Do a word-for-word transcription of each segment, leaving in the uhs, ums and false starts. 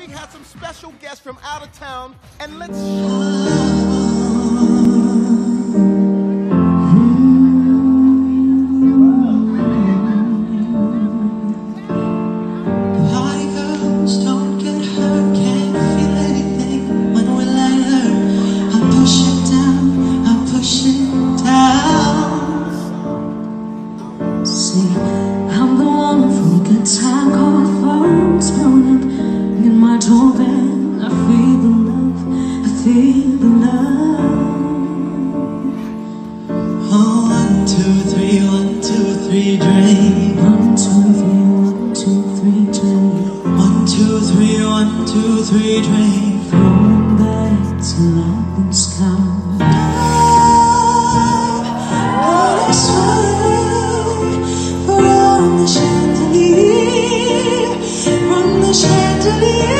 we had some special guests from out of town, and let's Party girls don't get hurt, can't feel anything when we lay her. I push it down, I push it down. See, I'm the one from good time, call phones blowing up in my doorbell. I feel the love, I feel the love. Oh, one, two, three, one, two, three, drink. One, two, three, one, two, three, drink. One, two, three, one, two, three, drink. Flowing back to London's town. I'm sway from the chandelier, from the chandelier.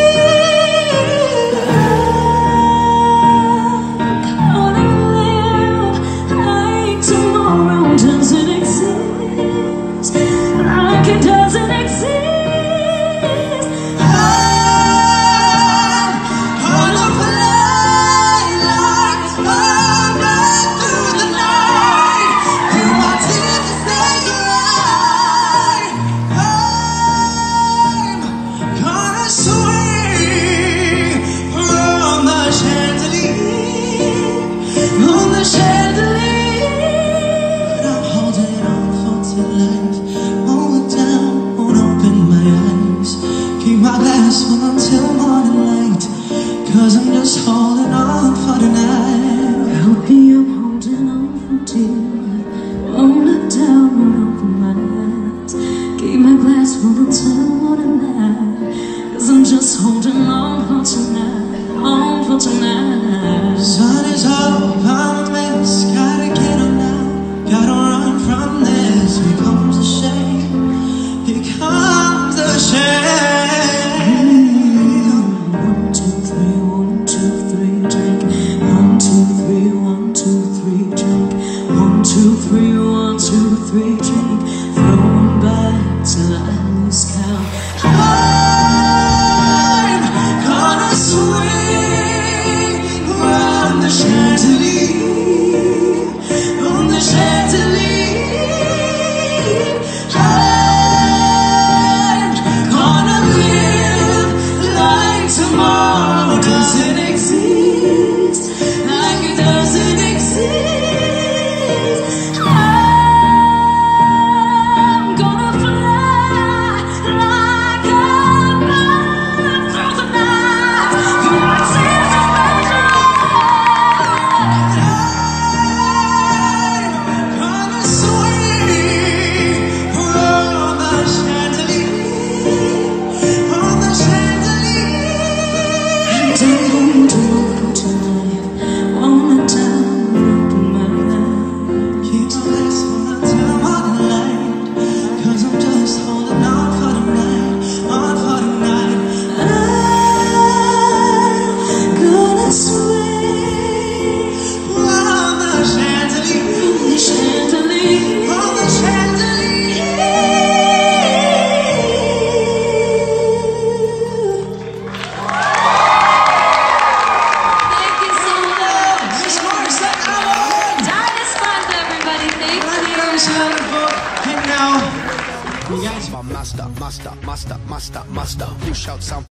Until morning light, cause I'm just holding on for tonight. Help me, I'm holding on for dear. Won't let down, won't open my eyes. Keep my glass full until morning light, cause I'm just holding on for tonight, on for tonight. Sun is up, I'm a mess, gotta get on now, gotta run from this. Here comes the shame, here comes the shame. Two, three, one, two, three, drink. Throwing back till I lose count. I'm gonna swing around the chandelier, on the chandelier. I'm gonna live like tomorrow doesn't exist, like it doesn't exist. master, master, master, master. You shout some.